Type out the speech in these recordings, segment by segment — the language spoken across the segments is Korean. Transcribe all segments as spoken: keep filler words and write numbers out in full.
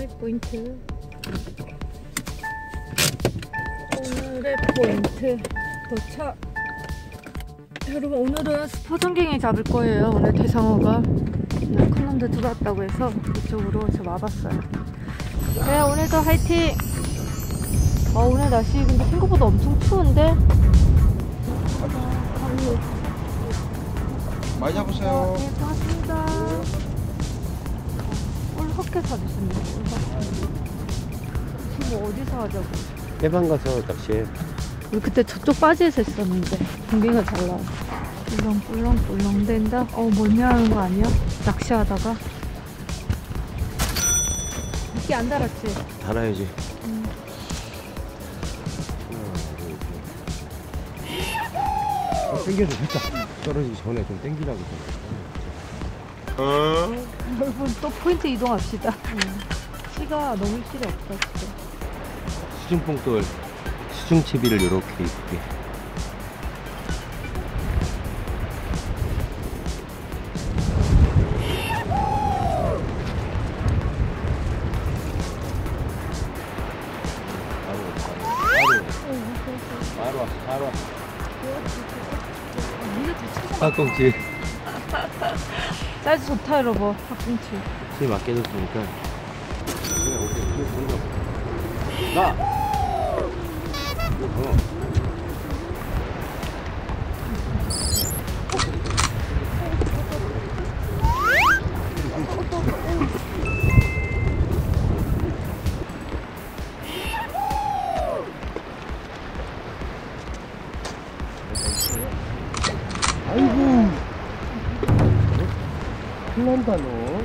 오늘의 포인트. 오늘의 포인트 도착. 여러분, 오늘은 스포전갱이 잡을 거예요. 오늘 대상어가 큰 놈들 들어왔다고 해서 이쪽으로 좀 와봤어요. 네, 오늘도 화이팅! 아, 오늘 날씨 근데 생각보다 엄청 추운데? 많이 잡으세요. 어, 네, 고맙습니다. 오늘 헛개 사주신다. 지금 어디서 하자고? 해방 가서 낚시해. 우리 그때 저쪽 바지에서 했었는데 공기가 잘 나와. 꿀렁꿀렁꿀렁 된다. 어, 멀미하는 거 아니야? 낚시하다가 미끼 안 달았지? 달아야지. 음. 어, 땡겨줘. 살짝 떨어지기 전에 좀 땡기라고. 어? 여러분, 또 포인트 이동합시다. 음. 시가 너무 필요 없다 진짜. 수중뽕돌 수중채비를 이렇게 입게. 바로 왔어, 바로 왔어. 학꽁치. 사이즈 좋다 여러분. 학꽁치. 힘 맞게 줬으니까. 나! 어. 아이고, 큰일난다 너.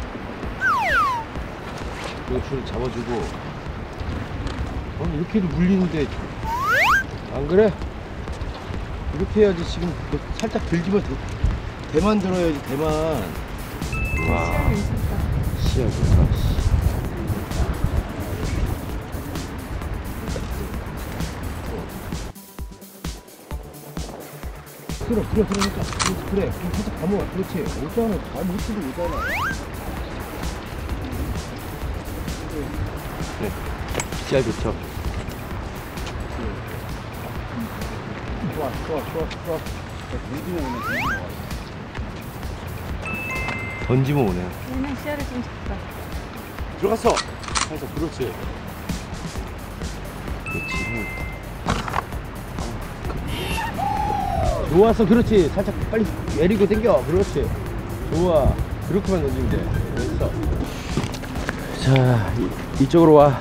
이거 줄 잡아주고. 어, 이렇게 해도 물리는데 안 그래? 이렇게 해야지. 지금 살짝 들지만 대, 대만 들어야지. 대만. 와, 시야 좋다. 들어 들어 들어니까 그렇지. 그래 좀 살짝 감아. 그렇지. 오잖아. 잘 못치고 오잖아. 네, 시야 좋죠. 좋아, 좋아, 좋아, 좋아. 던지면 오네, 던지면 와. 던지면 오네요. 얘는 씨알이 좀 작다. 들어갔어. 살짝. 그렇지. 그렇지. 좋았어. 그렇지. 살짝 빨리 내리고 당겨. 그렇지. 좋아. 그렇게만 던지면 돼. 됐어. 자, 이, 이쪽으로 와.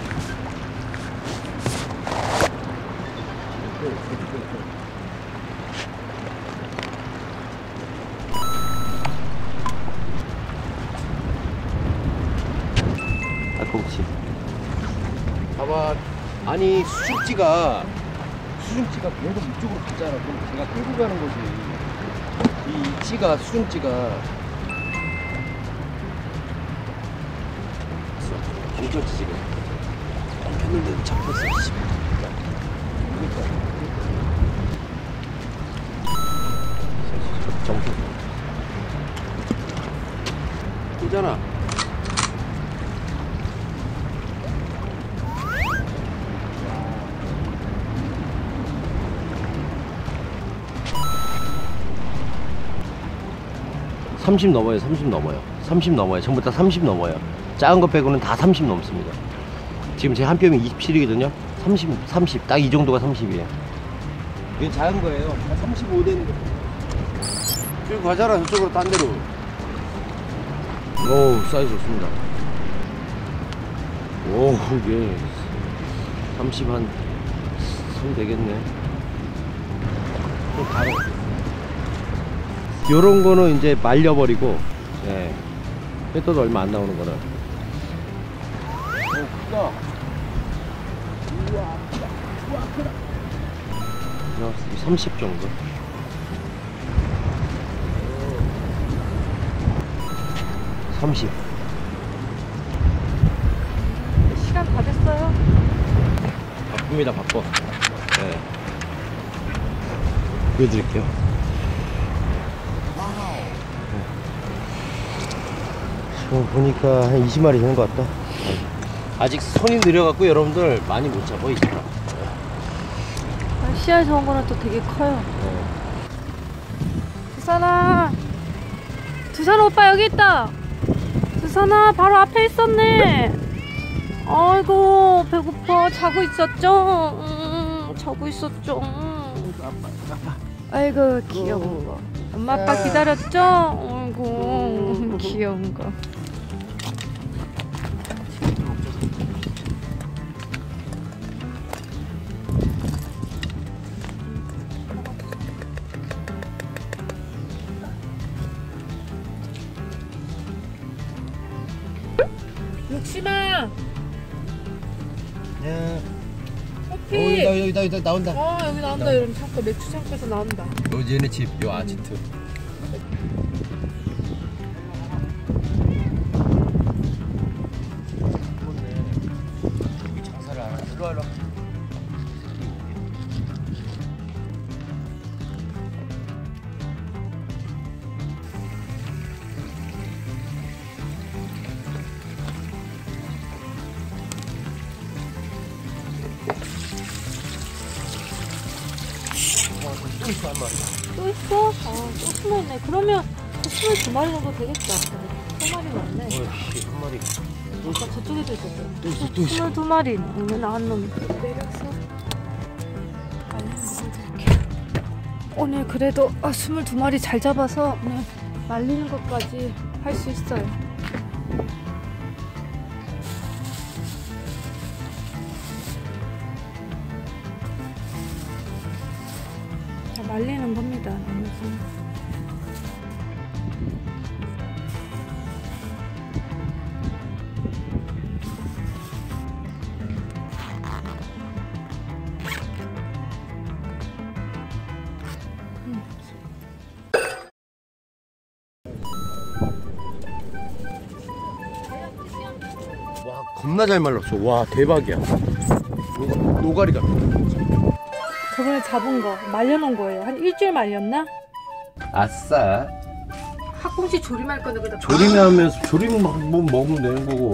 닭꽁치. 봐봐. 아니, 수중찌가 수중찌가 계속 이쪽으로 가잖아. 그럼 걔가 끌고 가는 거지. 이 찌가, 수중찌가 엉켰지 지금. 엉켰는데 잡혔어. 그러니까 정수 오잖아. 삼십 넘어요. 삼십 넘어요. 삼십 넘어요. 전부 다 삼십 넘어요. 작은 거 빼고는 다 삼십 넘습니다. 지금 제 한 뼘이 이십칠이거든요. 삼십, 삼십. 딱 이 정도가 삼십이에요. 이게 작은 거예요. 삼십오 되는 거. 쭉 가잖아. 저쪽으로 딴 데로. 오, 사이즈 좋습니다. 오, 이게 삼십 한 삼 되겠네. 좀 다르. 요런 거는 이제 말려버리고, 예. 회도도 얼마 안 나오는 거는. 오, 크다. 우와, 크다. 우와, 크다. 삼십 정도. 삼십. 시간 다 됐어요? 바쁩니다, 바빠. 네. 보여드릴게요. 네. 지금 보니까 한 이십 마리 되는 것 같다. 아직 손이 느려갖고 여러분들 많이 못 잡아 이제. 시야에서 온 거는 또 되게 커요. 네. 두산아, 두산 오빠 여기 있다. 두산아 바로 앞에 있었네. 아이고 배고파. 자고 있었죠? 음, 자고 있었죠. 음. 아이고 귀여운 거. 엄마 아빠 기다렸죠? 아이고 귀여운 거. 육심아, 네. 커피. 어, 여기다 여기다 여기다 나온다. 어 여기 나온다. 여러분 잠깐 맥주 창고에서 나온다. 요 얘네 집 요 아지트. 여기 장사를 안 하지. 일로 와 일로 와. 또 있어 한 마리. 또 있어? 아, 또 숨어있네. 그러면 스물두 마리 정도 되겠다. 세 마리 맞네. 어이씨 한 마리. 아까 저쪽에도 있었어. 또 있어 또 있어. 스물두 마리. 오늘 나한 놈 내려서 빨리 먹어줄게. 오늘 그래도 아, 스물두 마리 잘 잡아서 오늘 말리는 것까지 할 수 있어요. 다 말리는 겁니다. 나머지는. 와 겁나 잘 말랐어. 와 대박이야. 노, 노가리가. 저번에 잡은 거 말려놓은 거예요. 한 일주일 말렸나? 아싸. 학꽁치 조림할 건데 그다 조림하면서 조림 막 뭐 먹으면 되는 거고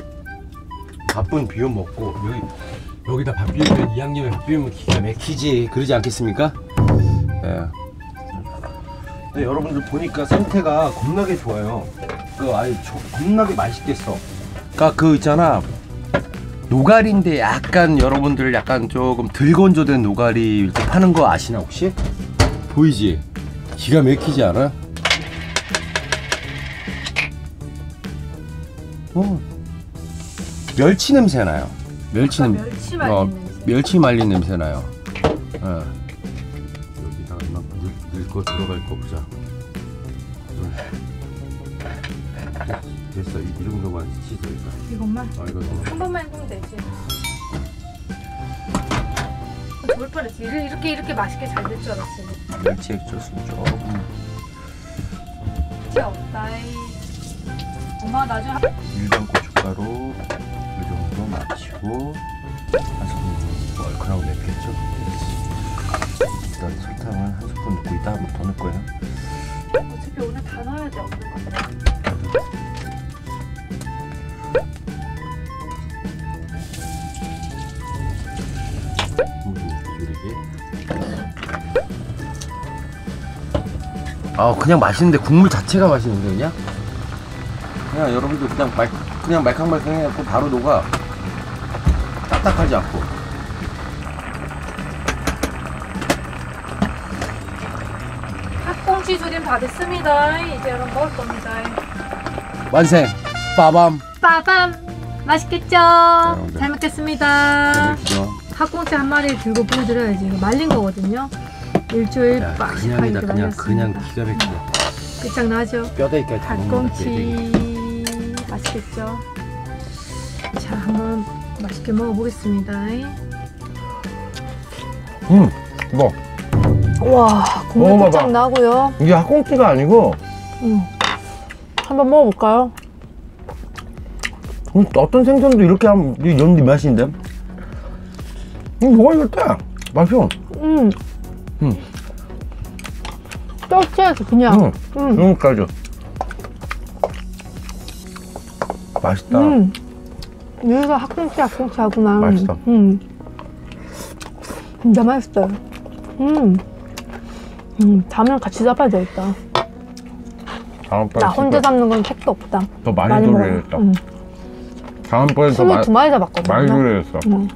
밥은 비벼 먹고 여기 여기다 밥 비우면 이 양념에 밥 비우면 기가 막히지. 그러지 않겠습니까? 예. 근데 여러분들 보니까 상태가 겁나게 좋아요. 그 아예 조, 겁나게 맛있겠어. 그러니까 그 있잖아. 노가리인데 약간 여러분들 약간 조금 덜 건조된 노가리 이렇게 파는 거 아시나 혹시? 보이지? 기가 막히지 않아? 어. 멸치 냄새 나요. 멸치 냄새. 멸치 말린 어, 냄새. 멸치 말린 냄새 나요. 어. 여기다가 막 넣을 거 들어갈 거 보자. 됐어. 이, 이 정도만 치즈 이거. 이것만? 아 이거 너무. 한 번만 해보면 되지. 좋을 뻔했지. 이렇게 이렇게, 이렇게 맛있게 잘 될 줄 알았어. 멸치 액젓은 조금. 진짜 없다이. 엄마 나중에 한... 일반 고춧가루 이 정도 맞추고 한 스푼 뭐 얼큰하고 맵겠죠? 일단 설탕을 한 스푼 넣고 이따 한 번 더 넣을 거예요. 어차피 오늘 다 넣어야 돼. 없는 거. 아 그냥 맛있는데 국물 자체가 맛있는데 그냥 그냥 여러분들 그냥 말 그냥 말캉말캉 해갖고 바로 녹아. 딱딱하지 않고. 학꽁치 조림 다 됐습니다. 이제 여러분 먹을 겁니다. 완생. 빠밤. 빠밤. 맛있겠죠? 네. 잘 먹겠습니다. 그렇죠. 학꽁치 한 마리 들고 보여드려야지. 이거 말린 거거든요. 일주일 야, 맛있게 그냥이다 그냥 말렸습니다. 그냥 기가 막히다. 끝장나죠? 뼈대기까지 닭꽁치 맛있겠죠? 자, 한번 맛있게 먹어보겠습니다. 음, 이거 와, 국물 먹어봐봐. 끝장 나고요. 이게 학꽁치가 아니고 음. 한번 먹어볼까요? 음, 어떤 생선도 이렇게 하면 이런 맛인데. 음, 뭐가 이렇다? 맛있어. 음. 음. 쩔쩔해서 그냥. 음, 음. 이거까지. 맛있다. 음. 여기가 학꽁치 학꽁치 하구나. 맛있어. 음. 진짜 맛있어요. 음. 음, 다음엔 같이 잡아야 되겠다. 다음번에 나 혼자 잡는 건 택도 없다. 더 많이 돌려야겠다. 응. 다음번에 더 많이 스물두 마리 잡았거든. 많이 돌려야겠어. 응.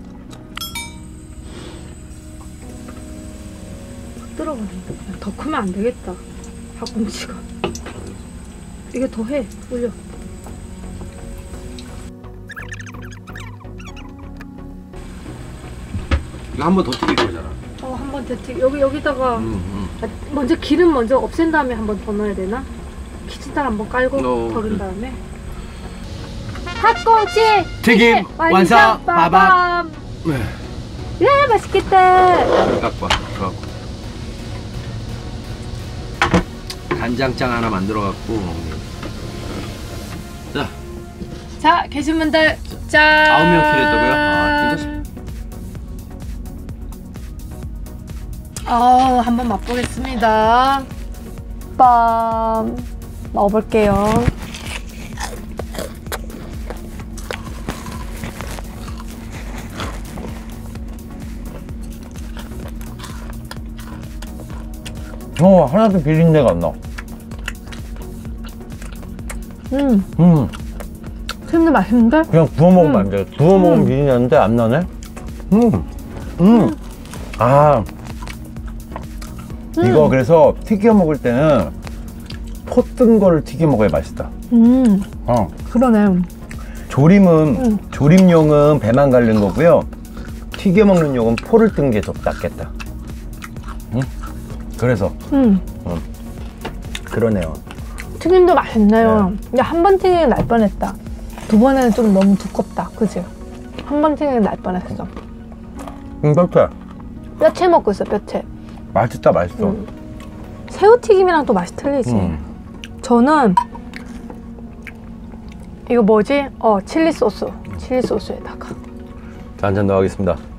들어가네. 더 크면 안 되겠다. 학꽁치가. 이게 더 해. 올려. 이거 한 번 더 튀길 거잖아. 어, 한 번 더 튀. 여기 여기다가 음, 음. 아, 먼저 기름 먼저 없앤 다음에 한 번 더 넣어야 되나? 키친타를 한번 깔고 어, 버린 그래. 다음에. 학꽁치 튀김 완성. 빠밤. 빠밤. 네. 야, 맛있겠다. 깎아. 갖고. 간장장 하나 만들어 갖고. 자, 자, 계신 분들 짠. 아홉 명 킬했다고요? 아, 괜찮습니다. 어, 한번 맛보겠습니다. 빰. 먹어볼게요. 어, 하나도 비린내가 안 나. 음, 음, 튀김도 맛있는데? 그냥 구워 먹으면 음. 안 돼. 구워 먹으면 음. 비린내 나는데 안 나네? 음, 음. 아, 이거 그래서 튀겨 먹을 때는 포 뜬 거를 튀겨 먹어야 맛있다. 음, 어. 그러네. 조림은, 음. 조림용은 배만 갈린 거고요. 튀겨 먹는 용은 포를 뜬 게 더 낫겠다. 응? 그래서, 음, 그러네요. 튀김도 맛있네요. 네. 근데 한 번 튀기기 날 뻔했다. 두 번에는 좀 너무 두껍다. 그지? 한 번 튀기기 날 뻔했어. 응, 그렇대. 뼈채 먹고 있어, 뼈채. 맛있다, 맛있어. 음. 새우튀김이랑 또 맛이 틀리지. 음. 저는 이거 뭐지? 어, 칠리 소스. 칠리 소스에다가. 자, 한잔 더 하겠습니다.